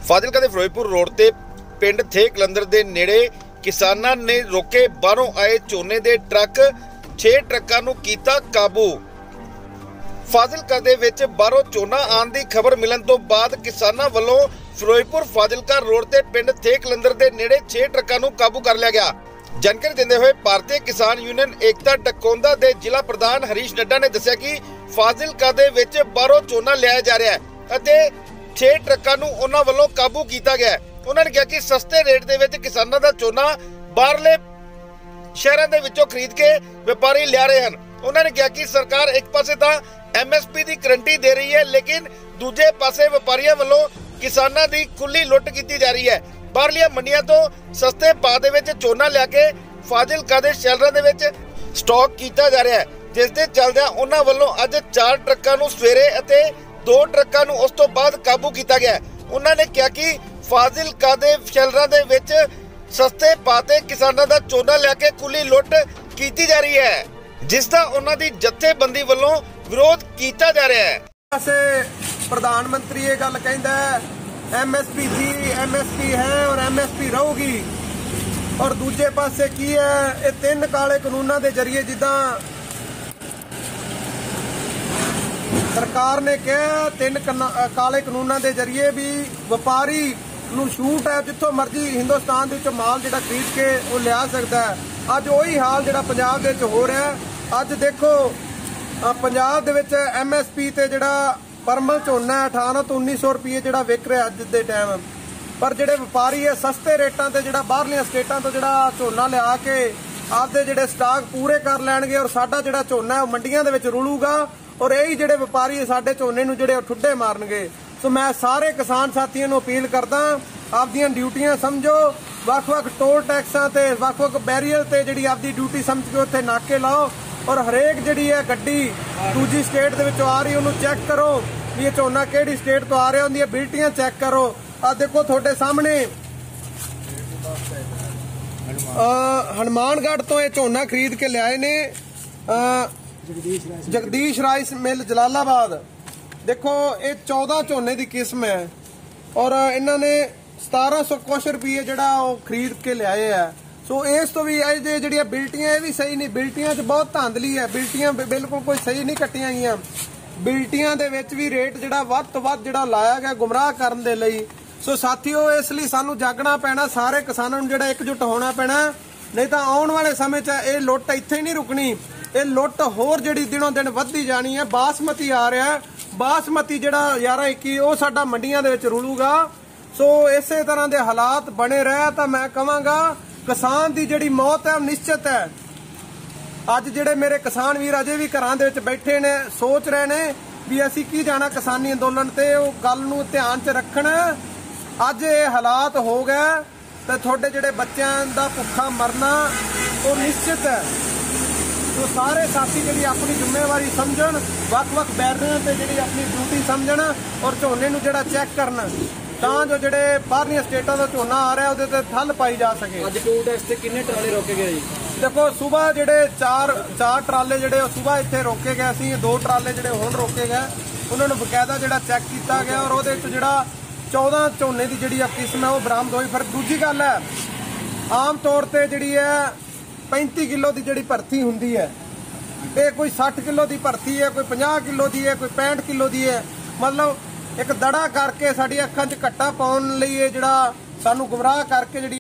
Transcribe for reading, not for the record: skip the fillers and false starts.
ਫਾਜ਼ਿਲਕਾ ਦੇ ਫਿਰੋਜ਼ਪੁਰ ਰੋਡ ਤੇ ਪਿੰਡ ਥੇ ਕਲੰਦਰ ਦੇ ਨੇੜੇ ਕਿਸਾਨਾਂ ਨੇ ਰੋਕੇ ਬਾਹਰੋਂ ਆਏ ਝੋਨੇ ਦੇ ਟਰੱਕ 6 ਟਰੱਕਾਂ ਨੂੰ ਕੀਤਾ ਕਾਬੂ। ਫਾਜ਼ਿਲਕਾ ਦੇ ਵਿੱਚ ਬਾਹਰੋਂ ਝੋਨਾ ਆਉਣ ਦੀ ਖਬਰ ਮਿਲਣ ਤੋਂ ਬਾਅਦ ਕਿਸਾਨਾਂ ਵੱਲੋਂ ਫਿਰੋਜ਼ਪੁਰ ਫਾਜ਼ਿਲਕਾ ਰੋਡ ਤੇ ਪਿੰਡ ਥੇ ਕਲੰਦਰ ਦੇ ਨੇੜੇ 6 ਟਰੱਕਾਂ ਨੂੰ ਕਾਬੂ ਕਰ ਲਿਆ ਗਿਆ। ਜਾਣਕਾਰੀ ਦਿੰਦੇ ਹੋਏ ਭਾਰਤੀ ਕਿਸਾਨ ਯੂਨੀਅਨ ਏਕਤਾ ਟਕੋਂਦਾ ਦੇ ਜ਼ਿਲ੍ਹਾ ਪ੍ਰਧਾਨ ਹਰੀਸ਼ ਨੱਡਾ ਨੇ ਦੱਸਿਆ ਕਿ ਫਾਜ਼ਿਲਕਾ ਦੇ ਵਿੱਚ ਬਾਹਰੋਂ ਝੋਨਾ ਲਿਆਇਆ ਜਾ ਰਿਹਾ ਹੈ ਅਤੇ 6 ਟਰੱਕਾਂ ਨੂੰ ਉਹਨਾਂ ਵੱਲੋਂ ਕਾਬੂ ਕੀਤਾ ਗਿਆ। ਉਹਨਾਂ ਨੇ ਕਿਹਾ ਕਿ ਸਸਤੇ ਰੇਟ ਦੇ ਵਿੱਚ ਕਿਸਾਨਾਂ ਦਾ ਝੋਨਾ ਬਾਹਰਲੇ ਸ਼ਹਿਰਾਂ ਦੇ ਵਿੱਚੋਂ ਖਰੀਦ ਕੇ ਵਪਾਰੀ ਲਿਆ ਰਹੇ ਹਨ। ਉਹਨਾਂ ਨੇ ਕਿਹਾ ਕਿ ਸਰਕਾਰ ਇੱਕ ਪਾਸੇ ਤਾਂ MSP ਦੀ ਗਰੰਟੀ ਦੇ ਰਹੀ ਹੈ, ਲੇਕਿਨ ਦੂਜੇ ਪਾਸੇ ਵਪਾਰੀਆਂ ਵੱਲੋਂ ਕਿਸਾਨਾਂ ਦੀ ਖੁੱਲੀ ਲੁੱਟ ਕੀਤੀ ਜਾ ਰਹੀ ਹੈ। ਬਾਹਰਲੀਆਂ ਮੰਡੀਆਂ ਤੋਂ ਸਸਤੇ ਭਾਅ ਦੇ ਵਿੱਚ ਝੋਨਾ ਲਿਆ ਕੇ ਫਾਜ਼ਿਲਕਾ ਦੇ ਸ਼ੈਲਰਾਂ ਦੇ ਵਿੱਚ ਸਟਾਕ ਕੀਤਾ ਜਾ ਰਿਹਾ ਹੈ, ਜਿਸ ਦੇ ਚੱਲਦਿਆਂ ਉਹਨਾਂ ਵੱਲੋਂ ਅੱਜ 4 ਟਰੱਕਾਂ ਨੂੰ ਸਵੇਰੇ ਅਤੇ 2 ਟਰੱਕਾਂ ਨੂੰ ਉਸ ਤੋਂ ਬਾਅਦ ਕਾਬੂ ਕੀਤਾ ਗਿਆ। ਉਹਨਾਂ ਨੇ ਕਿਹਾ ਕਿ ਫਾਜ਼ਿਲਕਾ ਦੇ ਸ਼ੈਲਰਾਂ ਦੇ ਵਿੱਚ ਸਸਤੇ ਭਾਅ ਤੇ ਕਿਸਾਨਾਂ ਦਾ ਝੋਨਾ ਲਿਆ ਕੇ ਖੁੱਲੀ ਲੁੱਟ ਕੀਤੀ ਜਾ ਰਹੀ ਹੈ, ਜਿਸ ਦਾ ਉਹਨਾਂ ਦੀ ਜਥੇਬੰਦੀ ਵੱਲੋਂ ਵਿਰੋਧ ਕੀਤਾ ਜਾ ਰਿਹਾ ਹੈ। ਪਾਸੇ ਪ੍ਰਧਾਨ ਮੰਤਰੀ ਇਹ ਗੱਲ ਕਹਿੰਦਾ ਹੈ MSP थी, MSP है और MSP ਰਹੂਗੀ, और ਦੂਜੇ ਪਾਸੇ ਕੀ ਹੈ, ਇਹ 3 ਕਾਲੇ ਕਾਨੂੰਨਾਂ ਦੇ ਜ਼ਰੀਏ ਜਿੱਦਾਂ ਸਰਕਾਰ ਨੇ ਕਿਹਾ 3 ਕਾਲੇ ਕਾਨੂੰਨਾਂ ਦੇ ਜ਼ਰੀਏ ਵੀ ਵਪਾਰੀ ਨੂੰ ਛੂਟ ਹੈ, ਜਿੱਥੋਂ ਮਰਜ਼ੀ ਹਿੰਦੁਸਤਾਨ ਦੇ ਵਿੱਚ ਮਾਲ ਜਿਹੜਾ ਖਰੀਦ ਕੇ ਉਹ ਲਿਆ ਸਕਦਾ ਹੈ। ਅੱਜ ਉਹੀ ਹਾਲ ਜਿਹੜਾ ਪੰਜਾਬ ਦੇ ਵਿੱਚ ਹੋ ਰਿਹਾ। ਅੱਜ ਦੇਖੋ ਪੰਜਾਬ ਦੇ ਵਿੱਚ MSP ਤੇ ਜਿਹੜਾ ਪਰਮਲ ਝੋਨਾ 1800 ਤੋਂ 1900 ਰੁਪਏ ਜਿਹੜਾ ਵਿਕ ਰਿਹਾ ਅੱਜ ਦੇ ਟਾਈਮ, ਪਰ ਜਿਹੜੇ ਵਪਾਰੀ ਹੈ ਸਸਤੇ ਰੇਟਾਂ ਤੇ ਜਿਹੜਾ ਬਾਹਰਲੀਆਂ ਸਟੇਟਾਂ ਤੋਂ ਜਿਹੜਾ ਝੋਨਾ ਲਿਆ ਕੇ ਆਪਦੇ ਜਿਹੜੇ ਸਟਾਕ ਪੂਰੇ ਕਰ ਲੈਣਗੇ, ਔਰ ਸਾਡਾ ਜਿਹੜਾ ਝੋਨਾ ਉਹ ਮੰਡੀਆਂ ਦੇ ਵਿੱਚ ਰੁਲੂਗਾ, ਔਰ ਇਹੀ ਜਿਹੜੇ ਵਪਾਰੀ ਸਾਡੇ ਝੋਨੇ ਨੂੰ ਜਿਹੜੇ ਠੁੱਡੇ ਮਾਰਨਗੇ। ਸੋ ਮੈਂ ਸਾਰੇ ਕਿਸਾਨ ਸਾਥੀਆਂ ਨੂੰ ਅਪੀਲ ਕਰਦਾ, ਆਪਦੀਆਂ ਡਿਊਟੀਆਂ ਸਮਝੋ, ਵੱਖ-ਵੱਖ ਟੋਲ ਟੈਕਸਾਂ ਤੇ ਵੱਖ-ਵੱਖ ਬੈਰੀਅਰ ਤੇ ਜਿਹੜੀ ਆਪਦੀ ਡਿਊਟੀ ਸਮਝ ਕੇ ਉੱਥੇ ਨਾਕੇ ਲਾਓ, ਔਰ ਹਰੇਕ ਜਿਹੜੀ ਹੈ ਗੱਡੀ ਦੂਜੀ ਸਟੇਟ ਦੇ ਵਿੱਚੋਂ ਆ ਰਹੀ ਉਹਨੂੰ ਚੈੱਕ ਕਰੋ ਵੀ ਇਹ ਝੋਨਾ ਕਿਹੜੀ ਸਟੇਟ ਤੋਂ ਆ ਰਿਹਾ, ਉਹਦੀਆਂ ਬਿਲਟੀਆਂ ਚੈੱਕ ਕਰੋ। ਆ ਦੇਖੋ ਤੁਹਾਡੇ ਸਾਹਮਣੇ ਹਨੂਮਾਨਗੜ੍ਹ ਤੋਂ ਇਹ ਝੋਨਾ ਖਰੀਦ ਕੇ ਲਿਆਏ ਨੇ ਜਗਦੀਸ਼ ਰਾਈਸ ਮਿਲ ਜਲਾਲਾਬਾਦ। ਦੇਖੋ ਇਹ 14 ਝੋਨੇ ਦੀ ਕਿਸਮ ਹੈ, ਔਰ ਇਹਨਾਂ ਨੇ 1700 ਕੁਛ ਰੁਪਏ ਜਿਹੜਾ ਉਹ ਖਰੀਦ ਕੇ ਲਿਆਏ ਆ। ਸੋ ਇਸ ਤੋਂ ਵੀ ਇਹ ਜਿਹੜੀਆਂ ਬਿਲਟੀਆਂ ਇਹ ਵੀ ਸਹੀ ਨਹੀਂ, ਬਿਲਟੀਆਂ 'ਚ ਬਹੁਤ ਧਾਂਦਲੀ ਹੈ, ਬਿਲਟੀਆਂ ਬਿਲਕੁਲ ਕੋਈ ਸਹੀ ਨਹੀਂ ਕੱਟੀਆਂ ਗਈਆਂ। ਬਿਲਟੀਆਂ ਦੇ ਵਿੱਚ ਵੀ ਰੇਟ ਜਿਹੜਾ ਵੱਧ ਤੋਂ ਵੱਧ ਜਿਹੜਾ ਲਾਇਆ ਗਿਆ ਗੁੰਮਰਾਹ ਕਰਨ ਦੇ ਲਈ। ਸੋ ਸਾਥੀਓ, ਇਸ ਲਈ ਸਾਨੂੰ ਜਾਗਣਾ ਪੈਣਾ, ਸਾਰੇ ਕਿਸਾਨਾਂ ਨੂੰ ਜਿਹੜਾ ਇਕਜੁੱਟ ਹੋਣਾ ਪੈਣਾ, ਨਹੀਂ ਤਾਂ ਆਉਣ ਵਾਲੇ ਸਮੇਂ 'ਚ ਇਹ ਲੁੱਟ ਇੱਥੇ ਨਹੀਂ ਰੁਕਣੀ, ਇਹ ਲੁੱਟ ਹੋਰ ਜਿਹੜੀ ਦਿਨੋਂ ਦਿਨ ਵੱਧਦੀ ਜਾਣੀ ਹੈ। ਬਾਸਮਤੀ ਆ ਰਿਹਾ, ਬਾਸਮਤੀ ਜਿਹੜਾ 11-21 ਉਹ ਸਾਡਾ ਮੰਡੀਆਂ ਦੇ ਵਿੱਚ ਰੁਲੂਗਾ। ਸੋ ਇਸੇ ਤਰ੍ਹਾਂ ਦੇ ਹਾਲਾਤ ਬਣੇ ਰਹੇ ਤਾਂ ਮੈਂ ਕਹਾਂਗਾ ਕਿਸਾਨ ਦੀ ਜਿਹੜੀ ਮੌਤ ਹੈ ਉਹ ਨਿਸ਼ਚਿਤ ਹੈ। ਅੱਜ ਜਿਹੜੇ ਮੇਰੇ ਕਿਸਾਨ ਵੀਰ ਅਜੇ ਵੀ ਘਰਾਂ ਦੇ ਵਿੱਚ ਬੈਠੇ ਨੇ, ਸੋਚ ਰਹੇ ਨੇ ਵੀ ਅਸੀਂ ਕੀ ਜਾਣਾ ਕਿਸਾਨੀ ਅੰਦੋਲਨ ਤੇ, ਉਹ ਗੱਲ ਨੂੰ ਧਿਆਨ 'ਚ ਰੱਖਣ। ਅੱਜ ਇਹ ਹਾਲਾਤ ਹੋ ਗਏ ਤੇ ਤੁਹਾਡੇ ਜਿਹੜੇ ਬੱਚਿਆਂ ਦਾ ਭੁੱਖਾ ਮਰਨਾ ਉਹ ਨਿਸ਼ਚਿਤ ਹੈ। ਸੋ ਸਾਰੇ ਸਾਥੀ ਜਿਹੜੀ ਆਪਣੀ ਜ਼ਿੰਮੇਵਾਰੀ ਸਮਝਣ, ਵੱਖ-ਵੱਖ ਬੈਰੀਅਰਾਂ ਤੇ ਜਿਹੜੀ ਆਪਣੀ ਡਿਊਟੀ ਸਮਝਣ, ਔਰ ਝੋਨੇ ਨੂੰ ਜਿਹੜਾ ਚੈੱਕ ਕਰਨ, ਤਾਂ ਜੋ ਜਿਹੜੇ ਬਾਹਰਲੀਆਂ ਸਟੇਟਾਂ ਦਾ ਝੋਨਾ ਆ ਰਿਹਾ ਉਹਦੇ ਤੇ ਠੱਲ ਪਾਈ ਜਾ ਸਕੇ। ਅੱਜ ਟੂਲ ਟੈਕਸ ਤੇ ਕਿੰਨੇ ਟਰਾਲੇ ਰੋਕੇ ਗਏ ਜੀ? ਦੇਖੋ ਸਵੇਰ ਜਿਹੜੇ 4 ਟਰਾਲੇ ਜਿਹੜੇ ਉਹ ਸਵੇਰ ਇੱਥੇ ਰੋਕੇ ਗਏ ਸੀ, 2 ਟਰਾਲੇ ਜਿਹੜੇ ਹੁਣ ਰੋਕੇ ਗਏ, ਉਹਨਾਂ ਨੂੰ ਬਕਾਇਦਾ ਜਿਹੜਾ ਚੈੱਕ ਕੀਤਾ ਗਿਆ, ਔਰ ਉਹਦੇ ਵਿੱਚ ਜਿਹੜਾ 14 ਝੋਨੇ ਦੀ ਜਿਹੜੀ ਕਿਸਮ ਹੈ ਉਹ ਬਰਾਮਦ ਹੋਈ। ਫਿਰ ਦੂਜੀ ਗੱਲ ਹੈ, ਆਮ ਤੌਰ ਤੇ ਜਿਹੜੀ ਹੈ 35 ਕਿਲੋ ਦੀ ਜਿਹੜੀ ਭਰਤੀ ਹੁੰਦੀ ਹੈ, ਇਹ ਕੋਈ 60 ਕਿਲੋ ਦੀ ਭਰਤੀ ਹੈ, ਕੋਈ 50 ਕਿਲੋ ਦੀ ਹੈ, ਕੋਈ 65 ਕਿਲੋ ਦੀ ਹੈ। ਮਤਲਬ ਇੱਕ ਦੜਾ ਕਰਕੇ ਸਾਡੀ ਅੱਖਾਂ 'ਚ ਘੱਟਾ ਪਾਉਣ ਲਈ ਇਹ ਜਿਹੜਾ ਸਾਨੂੰ ਗੁੰਮਰਾਹ ਕਰਕੇ ਜਿਹੜੀ